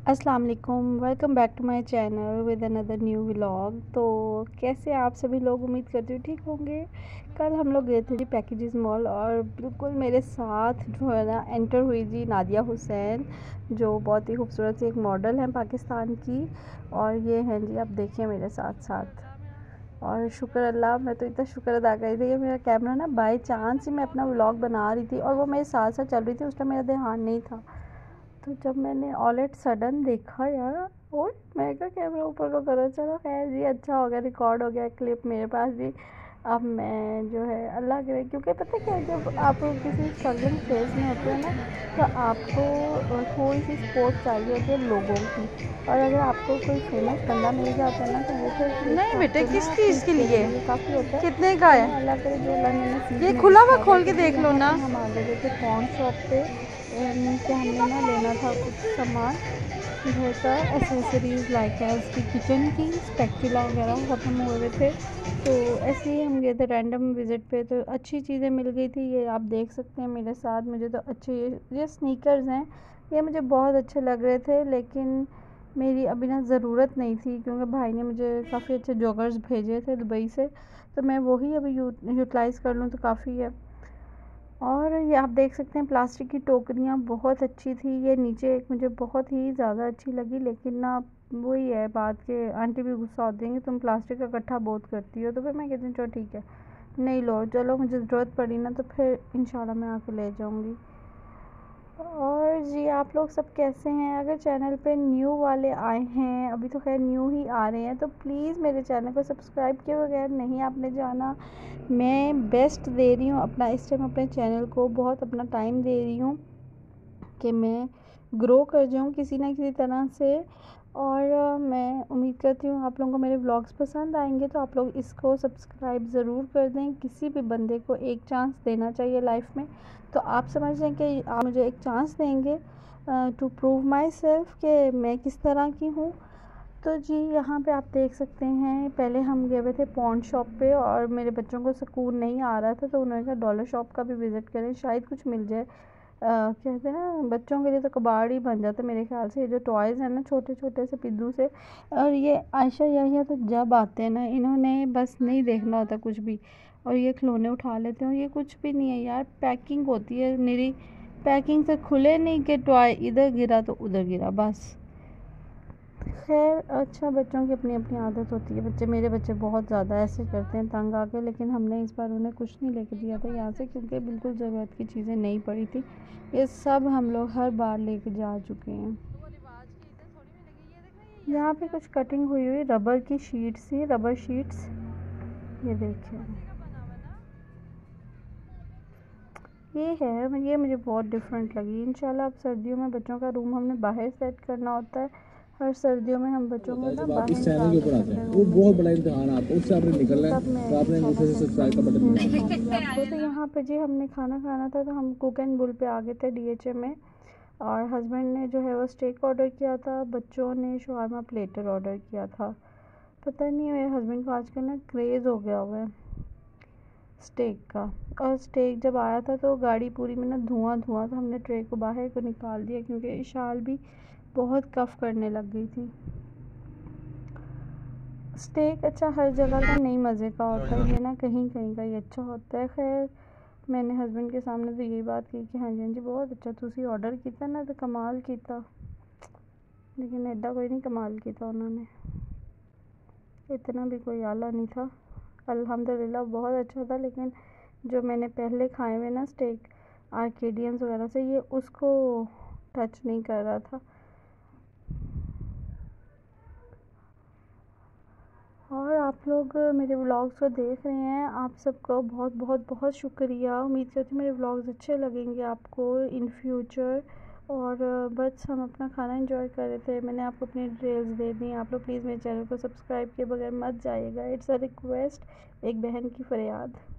अस्सलाम वालेकुम, welcome back to my channel with another new vlog. तो कैसे आप सभी लोग, उम्मीद करती हूँ ठीक होंगे। कल हम लोग गए थे जी पैकेजेस मॉल और बिल्कुल मेरे साथ जो है ना एंटर हुई जी नादिया हुसैन, जो बहुत ही खूबसूरत सी एक मॉडल है पाकिस्तान की। और ये हैं जी, आप देखिए मेरे साथ साथ। और शुक्र अल्लाह, मैं तो इतना शुक्र अदा कर रही थी कि मेरा कैमरा ना बाय चांस ही मैं अपना व्लॉग बना रही थी और वो मेरे साथ साथ चल रही थी। उसका मेरा ध्यान नहीं था। तो जब मैंने ऑल एट सडन देखा यार, और मैं क्या कैमरा ऊपर को करो, चलो खैर जी, अच्छा हो गया, रिकॉर्ड हो गया क्लिप मेरे पास भी। अब मैं जो है अल्लाह करे, क्योंकि पता क्या है, जब आप किसी स्ट्रगलिंग फेज में होते हैं ना, तो आपको थोड़ी सी सपोर्ट चाहिए होती है लोगों की। और अगर आपको कोई फेमस बंदा मिल जाता है ना, तो वो तो नहीं एटलीस्ट बेटे, आपको किस ना चीज़ के अप्रिशिएट लिए? के लिए काफ़ी होता है। कितने का चलो है? अल्लाह करे, जो अल्लाह ने नसीब ये में खुला हुआ लिखा होगा। खोल के तो जी देख लो यहाँ ना। पे हम आ गए थे पॉन शॉप पे। मीन्स कि हमने ना लेना था कुछ सामान घर का, एसेसरीज़ लाइक है उसकी किचन की, स्पैचुला वगैरह ख़त्म हुए हुए थे। तो ऐसे ही हम गए थे रैंडम विज़िट पे, तो अच्छी चीज़ें मिल गई थी। ये आप देख सकते हैं मेरे साथ, मुझे तो अच्छे ये स्नीकर्स हैं। ये मुझे बहुत अच्छे लग रहे थे, लेकिन मेरी अभी ना ज़रूरत नहीं थी, क्योंकि भाई ने मुझे काफ़ी अच्छे जॉगर्स भेजे थे दुबई से। तो मैं वही अभी यूटिलाइज़ कर लूँ तो काफ़ी है। और ये आप देख सकते हैं प्लास्टिक की टोकरियाँ बहुत अच्छी थी। ये नीचे एक मुझे बहुत ही ज़्यादा अच्छी लगी, लेकिन ना वही है बात के आंटी भी गुस्सा होती हैं कि तुम प्लास्टिक का इकट्ठा बहुत करती हो। तो फिर मैं कहती हूँ चलो ठीक है, नहीं लो, चलो मुझे ज़रूरत पड़ी ना तो फिर इंशाल्लाह मैं आके ले जाऊँगी। और जी आप लोग सब कैसे हैं? अगर चैनल पे न्यू वाले आए हैं, अभी तो खैर न्यू ही आ रहे हैं, तो प्लीज़ मेरे चैनल को सब्सक्राइब किए बगैर नहीं आपने जाना। मैं बेस्ट दे रही हूँ अपना, इस टाइम अपने चैनल को बहुत अपना टाइम दे रही हूँ कि मैं ग्रो कर जाऊँ किसी ना किसी तरह से। और मैं उम्मीद करती हूँ आप लोगों को मेरे व्लॉग्स पसंद आएंगे, तो आप लोग इसको सब्सक्राइब ज़रूर कर दें। किसी भी बंदे को एक चांस देना चाहिए लाइफ में। तो आप समझ लें कि आप मुझे एक चांस देंगे टू प्रूव माई सेल्फ कि मैं किस तरह की हूँ। तो जी यहाँ पे आप देख सकते हैं, पहले हम गए हुए थे पॉन शॉप पे और मेरे बच्चों को सुकून नहीं आ रहा था, तो उन्होंने कहा डॉलर शॉप का भी विज़िट करें, शायद कुछ मिल जाए। कहते हैं ना, बच्चों के लिए तो कबाड़ ही बन जाता है मेरे ख्याल से, ये जो टॉयज़ हैं ना छोटे छोटे से पिद्दू से। और ये आयशा याहिया तो जब आते हैं ना, इन्होंने बस नहीं देखना होता कुछ भी, और ये खिलौने उठा लेते हैं। और ये कुछ भी नहीं है यार, पैकिंग होती है निरी, पैकिंग से खुले नहीं कि टॉय इधर गिरा तो उधर गिरा बस। खैर अच्छा, बच्चों की अपनी अपनी आदत होती है। मेरे बच्चे बहुत ज़्यादा ऐसे करते हैं तंग आके, लेकिन हमने इस बार उन्हें कुछ नहीं लेके दिया था यहाँ से, क्योंकि बिल्कुल ज़रूरत की चीज़ें नहीं पड़ी थी। ये सब हम लोग हर बार लेके जा चुके हैं। यहाँ पे कुछ कटिंग हुई हुई रबर की शीट्स थी, रबर शीट्स, ये देखिए। ये मुझे बहुत डिफरेंट लगी। इंशाल्लाह अब सर्दियों में बच्चों का रूम हमने बाहर सेट करना होता है। हर सर्दियों में हम बच्चों को ना जब आप बाहर इस चैनल के निकालते ऊपर थे आते अपने हैं, वो रूम में बहुत से। बड़ा इम्तिहान है आपका, उससे आपने निकलना तब है। मैं तो आपने इंशाल्लाह नीचे से सेंड सब्सक्राइब का बटन करूँगी, दबाना है। दिखाऊँगी आपको। तो यहाँ पे जी हमने खाना खाना था, तो हम कुक एंड बुल पे आ गए थे DHA में। और हस्बैंड ने जो है वो स्टेक ऑर्डर किया था, बच्चों ने शवारमा प्लेटर ऑर्डर किया था। पता नहीं मेरे हस्बैंड को आजकल ना क्रेज़ हो गया हुआ है स्टेक का। और स्टेक जब आया था तो गाड़ी पूरी में ना धुआं धुआं था। हमने ट्रे को बाहर को निकाल दिया, क्योंकि इशाल भी बहुत कफ करने लग गई थी। स्टेक अच्छा हर जगह का नहीं मज़े का होता है, ये ना कहीं कहीं का ही अच्छा होता है। खैर मैंने हस्बैंड के सामने तो यही बात की कि हाँ जी बहुत अच्छा, तुसी ऑर्डर किया ना तो कमाल किया, लेकिन एडा कोई नहीं कमाल किया उन्होंने, इतना भी कोई आला नहीं था। अल्हम्दुलिल्लाह बहुत अच्छा था, लेकिन जो मैंने पहले खाए हुए ना स्टेक आर्केडियंस वगैरह से, ये उसको टच नहीं कर रहा था। और आप लोग मेरे व्लॉग्स को देख रहे हैं, आप सबका बहुत बहुत बहुत शुक्रिया। उम्मीद करती हूँ मेरे व्लॉग्स अच्छे लगेंगे आपको इन फ्यूचर। और बस हम अपना खाना एंजॉय कर रहे थे, मैंने आपको अपनी डिटेल्स दे दी। आप लोग प्लीज़ मेरे चैनल को सब्सक्राइब किए बगैर मत जाइएगा, इट्स अ रिक्वेस्ट, एक बहन की फरियाद।